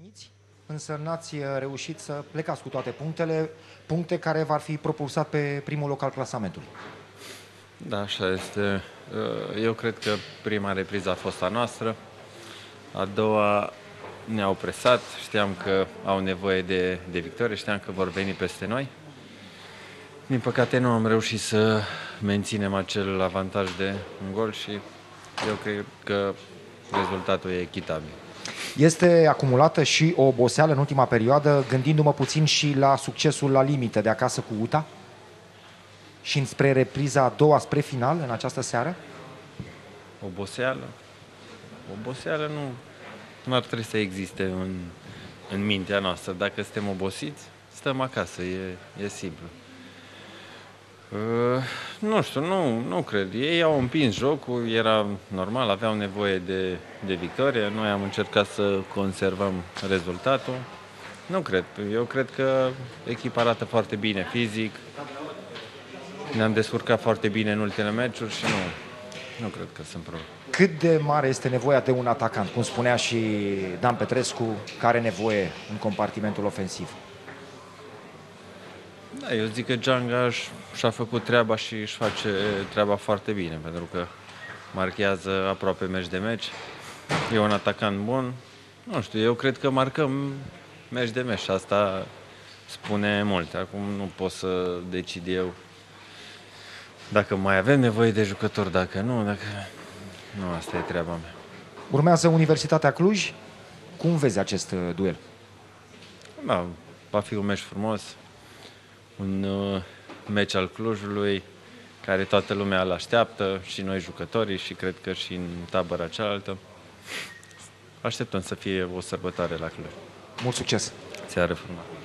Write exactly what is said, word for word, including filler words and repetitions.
reveniți, însă n-ați reușit să plecați cu toate punctele, puncte care v-ar fi propulsat pe primul loc al clasamentului. Da, așa este. Eu cred că prima repriză a fost a noastră, a doua ne-au presat, știam că au nevoie de, de victorie, știam că vor veni peste noi. Din păcate nu am reușit să menținem acel avantaj de un gol și eu cred că rezultatul e echitabil. Este acumulată și o oboseală în ultima perioadă, gândindu-mă puțin și la succesul la limită de acasă cu U T A și spre repriza a doua, spre final, în această seară? Oboseală? Oboseală nu, nu ar trebui să existe în, în mintea noastră. Dacă suntem obosiți, stăm acasă, e, e simplu. Uh, nu știu, nu, nu cred. Ei au împins jocul, era normal, aveau nevoie de, de victorie. Noi am încercat să conservăm rezultatul. Nu cred. Eu cred că echipa arată foarte bine fizic. Ne-am descurcat foarte bine în ultimele meciuri și nu, nu cred că sunt probleme. Cât de mare este nevoia de un atacant, cum spunea și Dan Petrescu, care are nevoie în compartimentul ofensiv? Da, eu zic că Djanga și-a făcut treaba și își face treaba foarte bine, pentru că marchează aproape meci de meci. E un atacant bun. Nu știu, eu cred că marcăm meci de meci și asta spune multe. Acum nu pot să decid eu dacă mai avem nevoie de jucători, dacă nu, dacă... Nu, asta e treaba mea. Urmează Universitatea Cluj. Cum vezi acest duel? Da, va fi un meci frumos. Un uh, meci al Clujului, care toată lumea îl așteaptă, și noi jucătorii, și cred că și în tabăra cealaltă. Așteptăm să fie o sărbătoare la Cluj. Mult succes! Seară frumoasă!